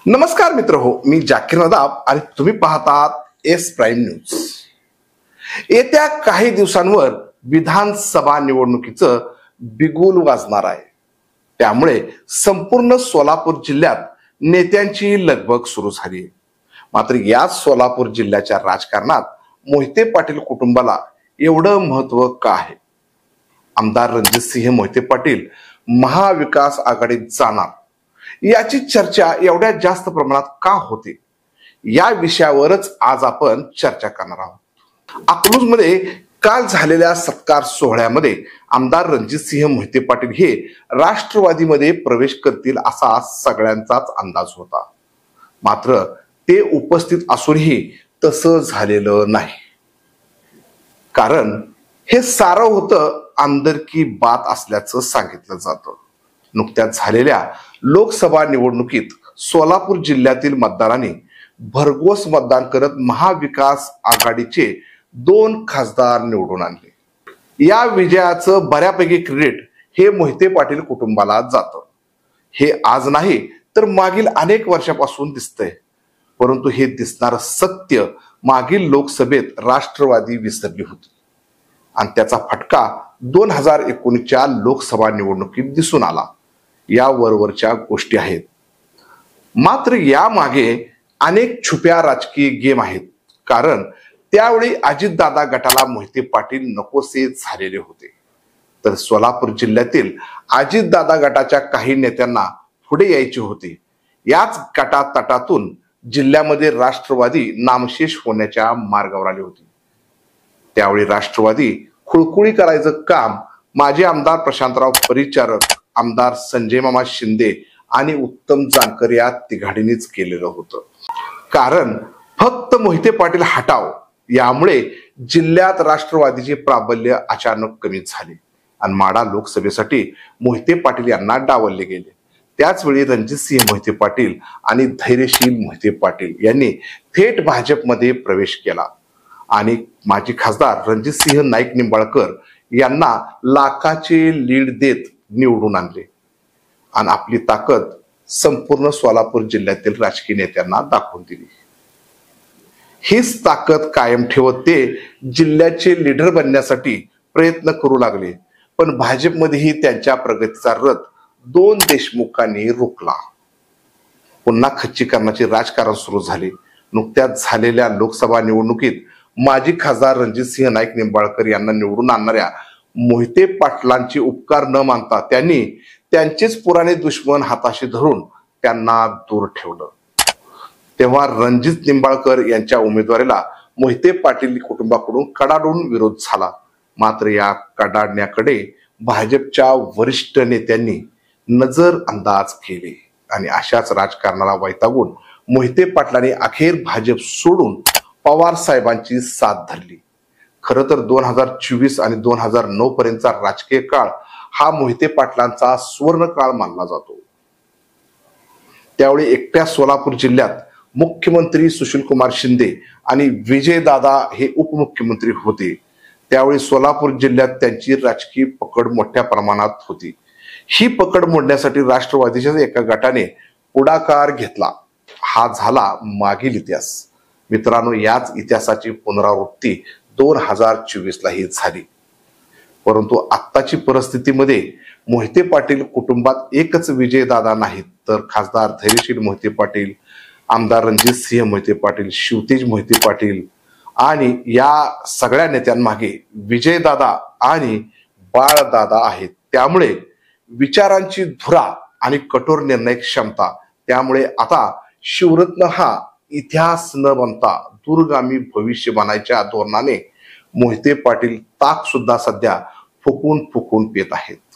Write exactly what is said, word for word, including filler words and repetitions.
नमस्कार मित्र हो, मी जाकीर नदाब आणि तुम्ही पाहतात एस प्राईम न्यूज। येत्या काही दिवसांवर विधानसभा निवडणुकीचं बिगुल वाजणार आहे। त्यामुळे संपूर्ण सोलापूर जिल्ह्यात नेत्यांची लगबग सुरू झाली आहे। मात्र या सोलापूर जिल्ह्याच्या राजकारणात मोहिते पाटील कुटुंबाला एवढं महत्व का आहे? आमदार रणजितसिंह मोहिते पाटील महाविकास आघाडीत जाणार याची चर्चा एवढ्या जास्त प्रमाणात का होते, या विषयावरच आज आपण चर्चा करणार आहोत। अकलूज मध्ये काल झालेल्या सत्कार सोहळ्यामध्ये आमदार रणजितसिंह मोहिते पाटील हे राष्ट्रवादीमध्ये प्रवेश करतील असा सगळ्यांचाच अंदाज होता। मात्र ते उपस्थित असूनही तसं झालेलं नाही। कारण हे सारं होतं अंदरकी बात असल्याचं सांगितलं जातं। नुकत्याच झालेल्या लोकसभा निवडणुकीत सोलापूर जिल्ह्यातील मतदारांनी भरघोस मतदान करत महाविकास आघाडीचे दोन खासदार निवडून आणले। या विजयाचं बऱ्यापैकी क्रेडिट हे मोहिते पाटील कुटुंबाला जातं। हे आज नाही तर मागील अनेक वर्षापासून दिसतंय, परंतु हे दिसणारं सत्य मागील लोकसभेत राष्ट्रवादी विसरली होती आणि त्याचा फटका दोन हजार एकोणीसच्या लोकसभा निवडणुकीत दिसून आला। या वरवरच्या गोष्टी आहेत, मात्र या मागे अनेक छुप्या राजकीय गेम आहेत। कारण त्यावेळी अजितदादा गटाला मोहिते पाटील नकोसे झालेले होते, तर सोलापूर जिल्ह्यातील अजितदादा गटाच्या काही नेत्यांना पुढे यायचे होते। याच गटातटातून जिल्ह्यामध्ये राष्ट्रवादी नामशेष होण्याच्या मार्गावर आली होती। त्यावेळी राष्ट्रवादी खुळखुळी करायचं काम माजी आमदार प्रशांतराव परिचारक, आमदार संजय मामा शिंदे आणि उत्तम जानकर या तिघाडींनीच केलेलं होतं। कारण फक्त मोहिते पाटील हटाव यामुळे जिल्ह्यात राष्ट्रवादीचे प्राबल्य अचानक कमी झाले आणि माढा लोकसभेसाठी मोहिते पाटील यांना डावलले गेले। त्याच वेळी रणजितसिंह मोहिते पाटील आणि धैर्यशील मोहिते पाटील यांनी थेट भाजपमध्ये प्रवेश केला आणि माजी खासदार रणजितसिंह नाईक निंबाळकर यांना लाखाचे लीड देत निवडून आणले आणि आपली ताकद संपूर्ण सोलापूर जिल्ह्यातील राजकीय नेत्यांना दाखवून दिली। हीच ताकद कायम ठेवत ते जिल्ह्याचे लीडर बनण्यासाठी प्रयत्न करू लागले, पण भाजपमध्येही त्यांच्या प्रगतीचा रथ दोन देशमुखांनी रोखला। पुन्हा खच्चीकरणाचे राजकारण सुरू झाले। नुकत्याच झालेल्या लोकसभा निवडणुकीत माजी खासदार रणजितसिंह नाईक निंबाळकर यांना निवडून आणणाऱ्या मोहिते पाटलांचे उपकार न मानता त्यांनी त्यांचेच पुराणे दुश्मन हाताशी धरून त्यांना दूर ठेवलं। तेव्हा रणजित निंबाळकर यांच्या उमेदवारीला मोहिते पाटील कुटुंबाकडून कडाडून विरोध झाला। मात्र या कडाडण्याकडे भाजपच्या वरिष्ठ नेत्यांनी नजर अंदाज केले आणि अशाच राजकारणाला वैतागून मोहिते पाटलांनी अखेर भाजप सोडून पवार साहेबांची साथ धरली। खरं तर दोन हजार चोवीस आणि दोन हजार नऊ पर्यंतचा राजकीय काळ हा मोहिते पाटलांचा सुवर्ण काळ मानला जातो। त्यावेळी एकट्या सोलापूर जिल्ह्यात मुख्यमंत्री सुशीलकुमार शिंदे आणि विजयदादा हे उपमुख्यमंत्री होते। त्यावेळी सोलापूर जिल्ह्यात त्यांची राजकीय पकड मोठ्या प्रमाणात होती। ही पकड मोडण्यासाठी राष्ट्रवादीच्या एका गटाने पुढाकार घेतला। हा झाला मागील इतिहास। मित्रांनो, याच इतिहासाची पुनरावृत्ती दोन हजार चोवीस ला ही झाली। परंतु आत्ताची परिस्थितीमध्ये मोहिते पाटील कुटुंबात एकच विजयदादा नाहीत, तर खासदार धैर्यशील मोहिते पाटील, आमदार रणजितसिंह मोहिते पाटील, शिवतेज मोहिते पाटील आणि या सगळ्या नेत्यांमागे विजयदादा आणि बाळदादा आहेत। त्यामुळे विचारांची धुरा आणि कठोर निर्णय क्षमता, त्यामुळे आता शिवरत्न हा इतिहास न बनता दूरगामी भविष्य बनायच्या धोरणाने मोहिते पाटील ताक सुद्धा सध्या फुकून फुकून पित आहेत।